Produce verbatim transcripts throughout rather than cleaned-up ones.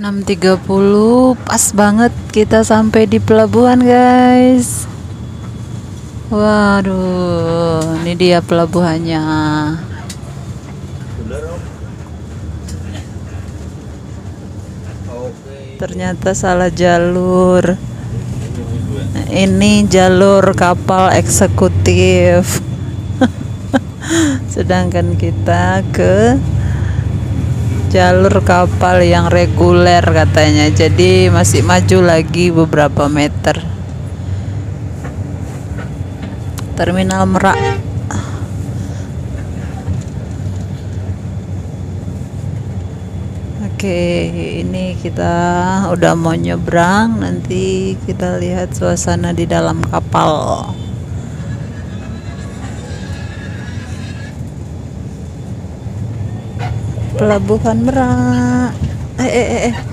enam tiga puluh pas banget kita sampai di pelabuhan, guys. Waduh, ini dia pelabuhannya. Ternyata salah jalur. Ini jalur kapal eksekutif. Sedangkan kita ke jalur kapal yang reguler katanya. Jadi masih maju lagi beberapa meter. Terminal Merak. Oke, ini kita udah mau nyebrang. Nanti kita lihat suasana di dalam kapal. Pelabuhan Merak. Eh eh eh. eh.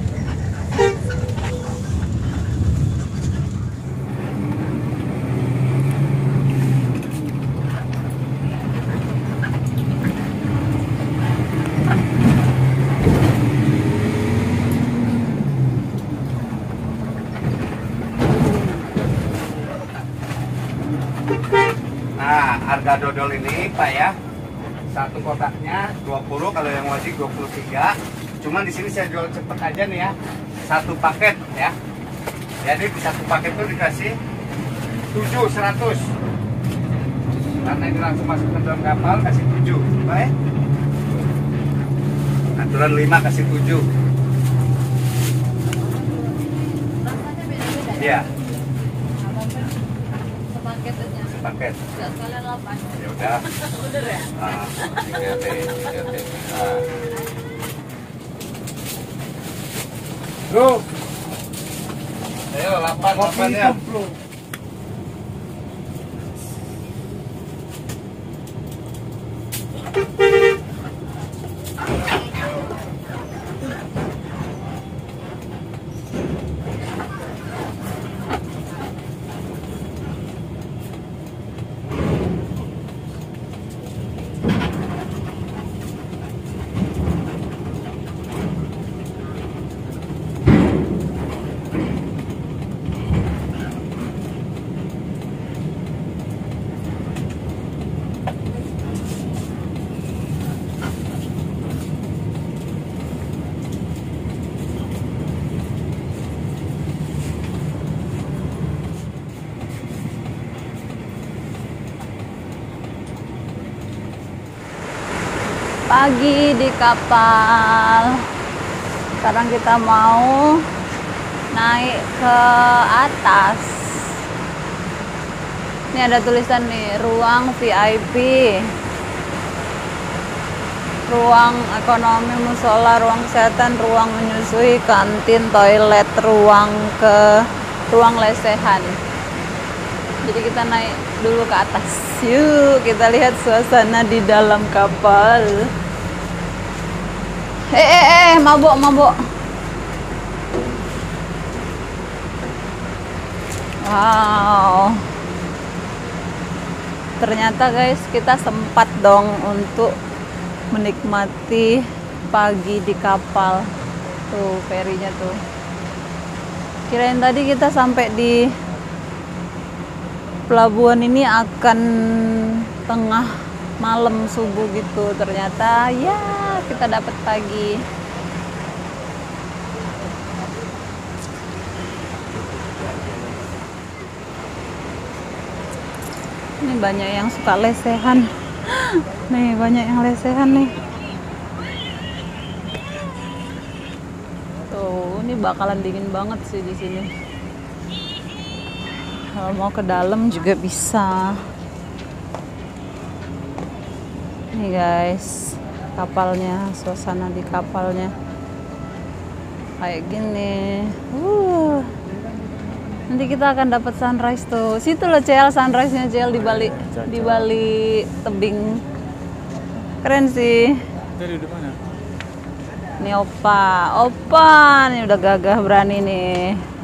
Nah, harga dodol ini Pak ya, satu kotaknya dua puluh, kalau yang wajib dua puluh tiga. Cuman di sini saya jual cepet aja nih ya, satu paket ya. Jadi di satu paket itu dikasih tujuh seratus. Karena ini langsung masuk ke dalam kapal, kasih tujuh, Pak ya. Aturan lima kasih tujuh. Iya. Paket. Ya udah. Ah, tiga T, tiga T. Ah. Bro. Ayo delapan, delapan ya. Pagi di kapal. Sekarang kita mau naik ke atas. Ini ada tulisan nih, ruang V I P, ruang ekonomi musola, ruang kesehatan, ruang menyusui, kantin, toilet, ruang ke ruang lesehan. Jadi kita naik dulu ke atas. Yuk kita lihat suasana di dalam kapal. Eh eh eh mabok mabok. Wow. Ternyata guys, kita sempat dong untuk menikmati pagi di kapal. Tuh ferinya tuh. Kirain tadi kita sampai di pelabuhan ini akan tengah malam subuh gitu. Ternyata ya kita dapat pagi. Ini banyak yang suka lesehan. Nih banyak yang lesehan nih. Tuh, ini bakalan dingin banget sih di sini. Kalau mau ke dalam juga bisa. Nih guys, kapalnya, suasana di kapalnya kayak gini. Uh. Nanti kita akan dapat sunrise tuh. Situ loh Cel, sunrise-nya Cel di balik di balik tebing. Keren sih. Dari di mana? Ini Opa, Opa, ini udah gagah berani nih.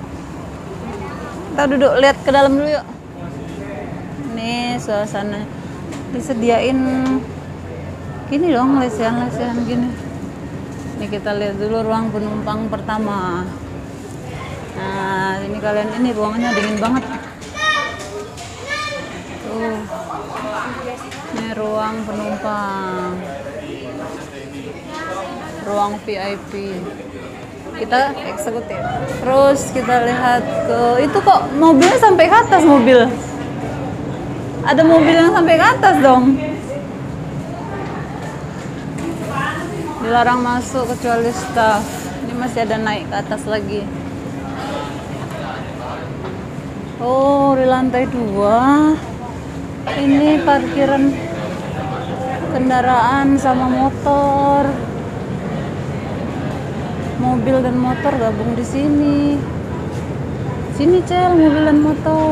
Kita duduk lihat ke dalam dulu yuk. Nih suasana disediain gini dong, lesehan-lesehan gini. Ini kita lihat dulu ruang penumpang pertama. Nah, ini kalian, ini ruangannya dingin banget. Tuh. Ini ruang penumpang. Ruang V I P. Kita eksekutif. Terus kita lihat ke itu, kok mobilnya sampai ke atas mobil. Ada mobil yang sampai ke atas dong. Dilarang masuk kecuali staff. Ini masih ada naik ke atas lagi. Oh, di lantai dua. Ini parkiran kendaraan sama motor. Mobil dan motor gabung di sini. Sini Cel, mobil dan motor.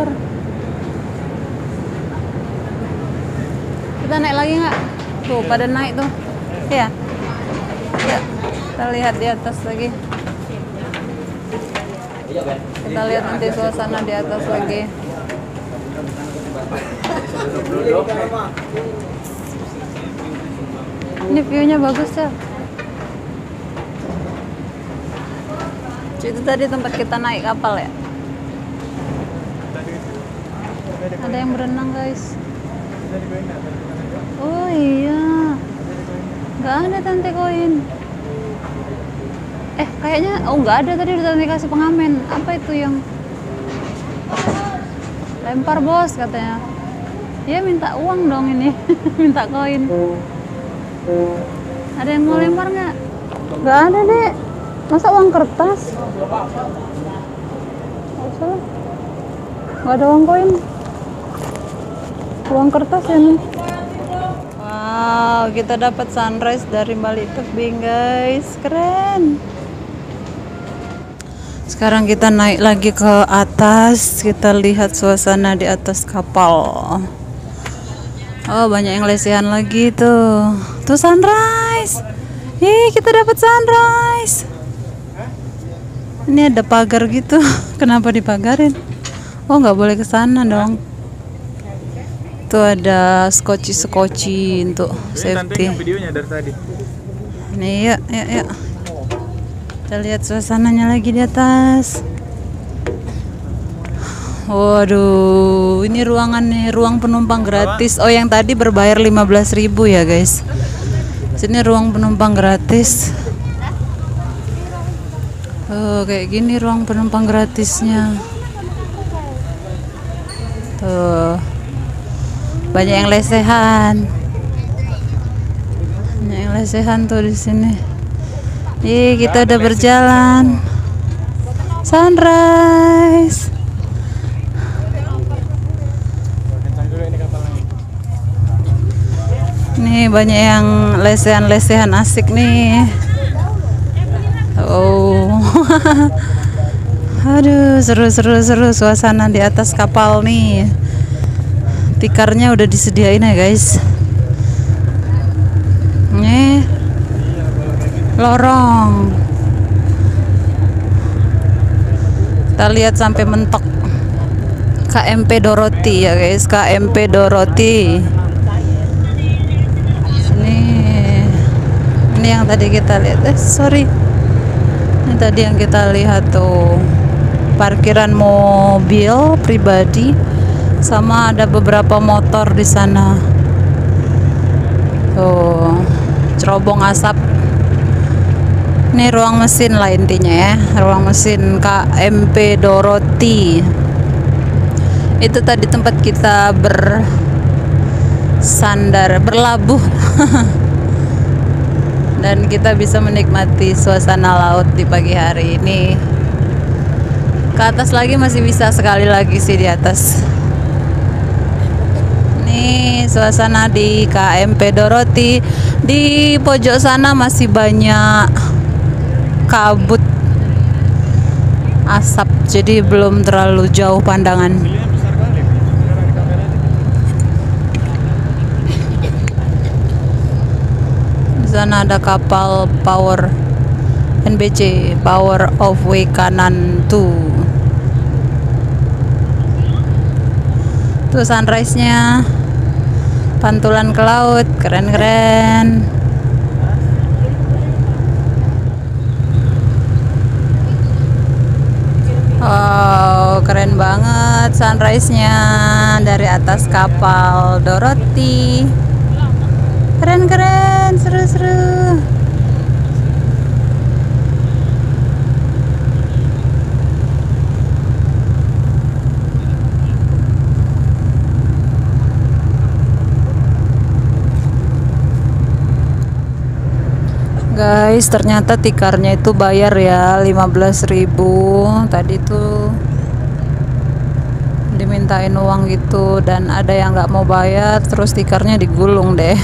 Kita naik lagi nggak? Tuh, pada naik tuh. Ya. Ya, kita lihat di atas lagi. Kita lihat nanti suasana di atas lagi. Ini view-nya bagus ya. Itu tadi tempat kita naik kapal ya. Ada yang berenang guys. Oh iya, nggak ada tante koin. Eh kayaknya, oh nggak ada tadi, udah dikasih pengamen. Apa itu yang lempar bos katanya? Dia minta uang dong ini, minta koin. Ada yang mau lempar nggak? Nggak ada deh. Masa uang kertas? Nggak usah lah. Nggak ada uang koin. Uang kertas ya nih. Wow, kita dapat sunrise dari Bali Tebing guys, keren. Sekarang kita naik lagi ke atas, kita lihat suasana di atas kapal. Oh, banyak yang lesehan lagi tuh. Tuh sunrise. Ih, kita dapat sunrise. Ini ada pagar gitu. Kenapa dipagarin? Oh, nggak boleh ke sana dong. Tuh ada skoci-skoci untuk safety. Videonya dari tadi. Nih, yuk, yuk, yuk. Kita lihat suasananya lagi di atas. Waduh, ini ruangannya, ruang penumpang gratis. Oh, yang tadi berbayar lima belas ribu ya, guys. Sini ruang penumpang gratis. Oh, kayak gini ruang penumpang gratisnya. Tuh. Banyak yang lesehan. Banyak yang lesehan tuh di sini. Ih, kita udah berjalan. Sunrise. Nih banyak yang lesehan-lesehan asik nih. Oh. Aduh, seru-seru seru suasana di atas kapal nih. Tikarnya udah disediain ya, guys. Nih. Lorong. Kita lihat sampai mentok. K M P Dorothy ya, guys. K M P Dorothy. Sini. Ini yang tadi kita lihat. Eh, sorry. Ini tadi yang kita lihat tuh. Parkiran mobil pribadi sama ada beberapa motor di sana. Tuh, cerobong asap. Ini ruang mesin lah intinya ya, ruang mesin K M P Dorothy. Itu tadi tempat kita bersandar, berlabuh. Dan kita bisa menikmati suasana laut di pagi hari ini. Ke atas lagi masih bisa sekali lagi sih di atas. Nih suasana di K M P Dorothy. Di pojok sana masih banyak kabut asap, jadi belum terlalu jauh pandangan. Di sana ada kapal Power N B C, Power of Way kanan tuh. Tuh sunrise-nya, pantulan ke laut, keren-keren. Wow, keren banget sunrise-nya dari atas kapal Dorothy. Keren-keren, seru-seru. Guys, ternyata tikarnya itu bayar ya lima belas ribu. Tadi tuh dimintain uang gitu, dan ada yang nggak mau bayar, terus tikarnya digulung deh.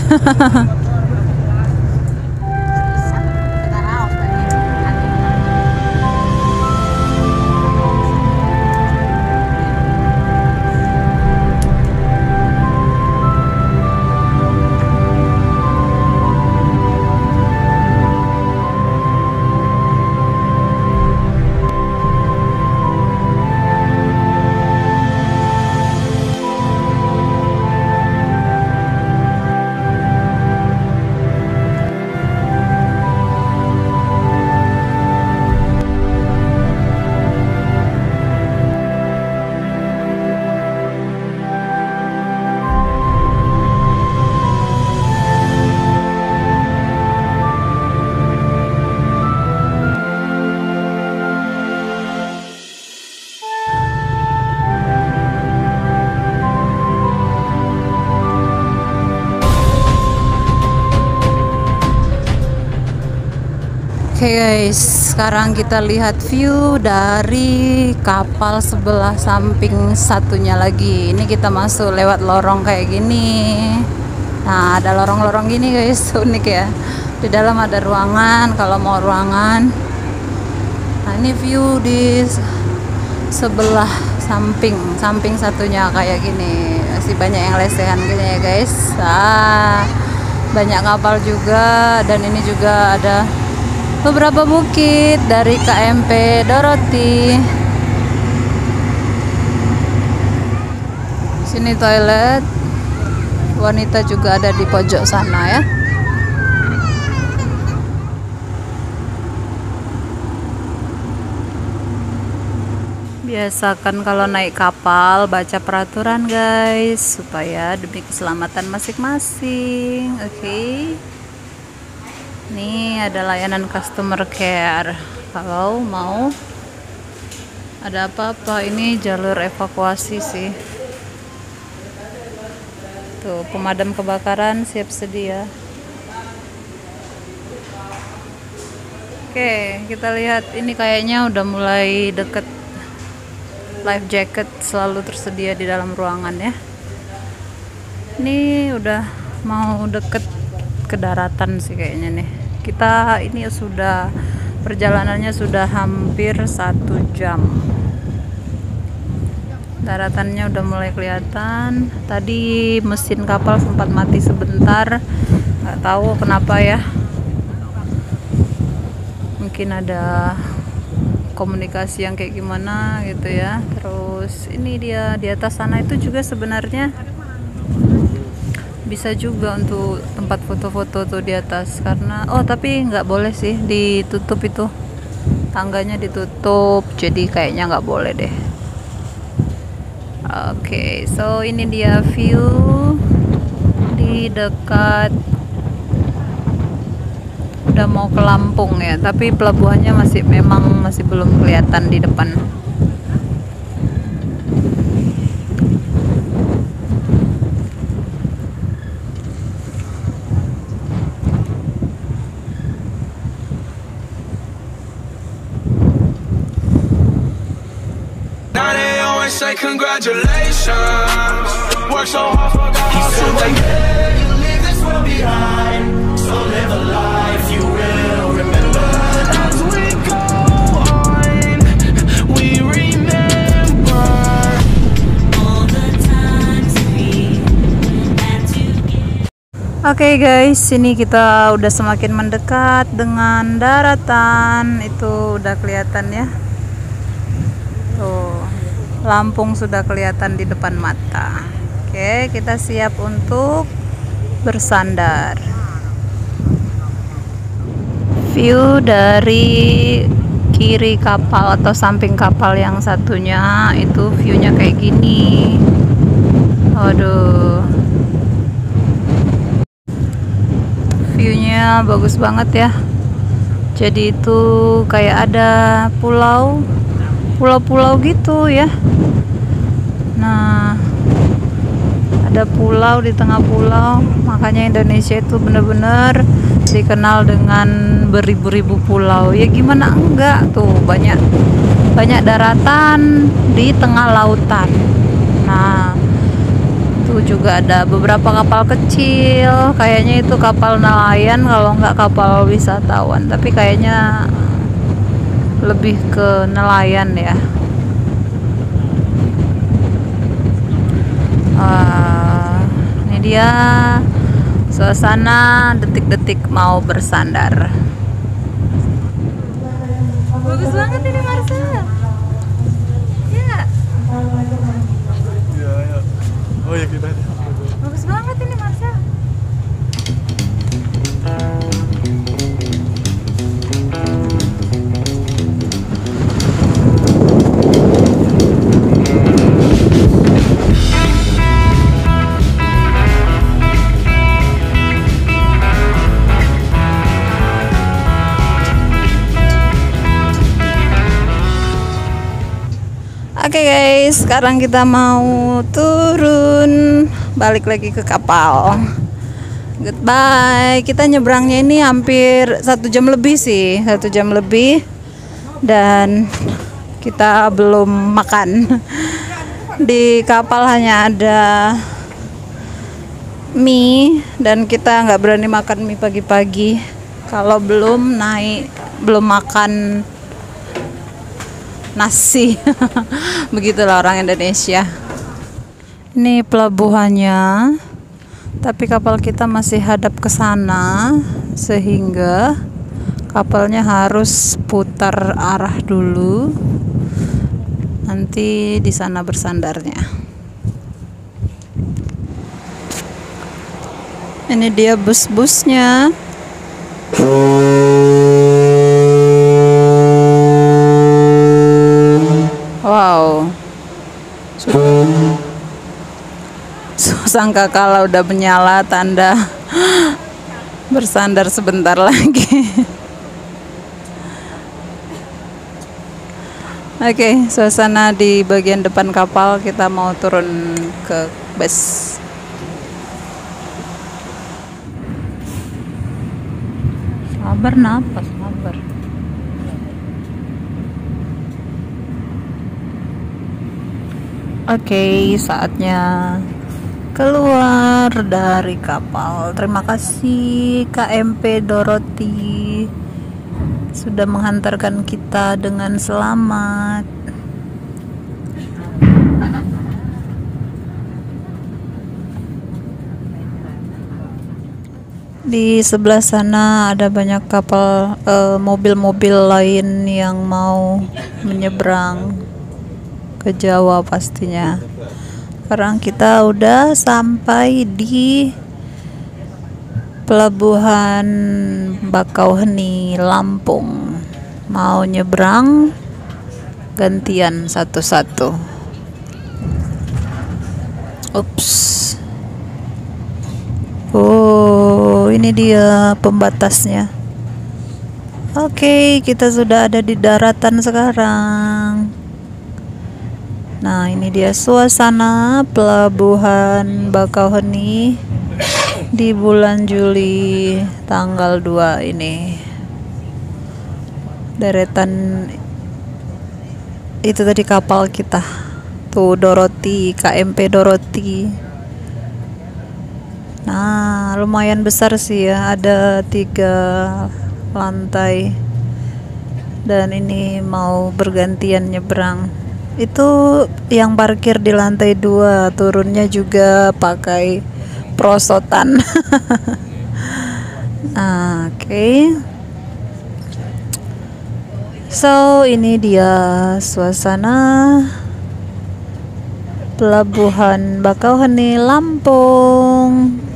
Oke okay guys, sekarang kita lihat view dari kapal sebelah samping satunya lagi. Ini kita masuk lewat lorong kayak gini. Nah, ada lorong-lorong gini guys, unik ya. Di dalam ada ruangan, kalau mau ruangan. Nah, ini view di sebelah samping, samping satunya kayak gini. Masih banyak yang lesehan gini ya guys. Ah, banyak kapal juga, dan ini juga ada beberapa bukit dari K M P Dorothy. Sini toilet. Wanita juga ada di pojok sana ya. Biasakan kalau naik kapal baca peraturan guys, supaya demi keselamatan masing-masing. Oke. Okay. Ini ada layanan customer care. Kalau mau ada apa-apa, ini jalur evakuasi sih. Tuh, pemadam kebakaran siap sedia. Oke, kita lihat ini kayaknya udah mulai deket. Life jacket selalu tersedia di dalam ruangan ya. Ini udah mau deket ke daratan sih kayaknya nih. Kita ini sudah perjalanannya sudah hampir satu jam. Daratannya udah mulai kelihatan. Tadi mesin kapal sempat mati sebentar, nggak tahu kenapa ya. Mungkin ada komunikasi yang kayak gimana gitu ya. Terus ini dia di atas sana itu juga sebenarnya bisa juga untuk tempat foto-foto tuh di atas, karena oh tapi nggak boleh sih, ditutup itu tangganya, ditutup, jadi kayaknya nggak boleh deh. Oke, okay, so ini dia view di dekat, udah mau ke Lampung ya, tapi pelabuhannya masih memang masih belum kelihatan di depan. Say congratulations. Work so hard, forgot how to wait. You leave this world behind, so live a life you will remember. As we go on, we remember all the times we had together. Oke okay guys, ini kita udah semakin mendekat dengan daratan. Itu udah kelihatan ya. Tuh, Lampung sudah kelihatan di depan mata. Oke, kita siap untuk bersandar. View dari kiri kapal atau samping kapal yang satunya itu view-nya kayak gini. Waduh, view-nya bagus banget ya. Jadi itu kayak ada pulau pulau-pulau gitu ya. Nah, ada pulau di tengah pulau, makanya Indonesia itu bener-bener dikenal dengan beribu-ribu pulau. Ya gimana enggak, tuh banyak banyak daratan di tengah lautan. Nah, tuh juga ada beberapa kapal kecil, kayaknya itu kapal nelayan kalau enggak kapal wisatawan, tapi kayaknya lebih ke nelayan ya. Uh, ini dia suasana detik-detik mau bersandar. Bagus banget ini Marsha. Ya. Iya, ya. Oh ya kita. Bagus banget ini Marsha. Oke okay guys, sekarang kita mau turun, balik lagi ke kapal. Goodbye. Kita nyebrangnya ini hampir satu jam lebih sih, satu jam lebih, dan kita belum makan. Di kapal hanya ada mie, dan kita nggak berani makan mie pagi-pagi kalau belum naik, belum makan nasi. Begitulah orang Indonesia. Ini pelabuhannya, tapi kapal kita masih hadap ke sana, sehingga kapalnya harus putar arah dulu. Nanti di sana bersandarnya. Ini dia bus-busnya. Wow, sangka kalau udah menyala tanda bersandar sebentar lagi. Oke, okay, suasana di bagian depan kapal, kita mau turun ke bus. Sabar napas, sabar. Oke, okay, saatnya keluar dari kapal. Terima kasih K M P Dorothy sudah menghantarkan kita dengan selamat. Di sebelah sana ada banyak kapal, eh, mobil-mobil lain yang mau menyeberang ke Jawa pastinya. Sekarang kita udah sampai di Pelabuhan Bakauheni, Lampung. Mau nyebrang gantian satu-satu. Ups. Oh, ini dia pembatasnya. Oke, kita sudah ada di daratan sekarang. Nah, ini dia suasana Pelabuhan Bakauheni di bulan Juli tanggal dua ini. Deretan itu tadi kapal kita. Tuh Dorothy, K M P Dorothy. Nah, lumayan besar sih ya, ada tiga lantai. Dan ini mau bergantian nyebrang. Itu yang parkir di lantai dua, turunnya juga pakai prosotan. Oke. Okay. So, ini dia suasana Pelabuhan Bakauheni, Lampung.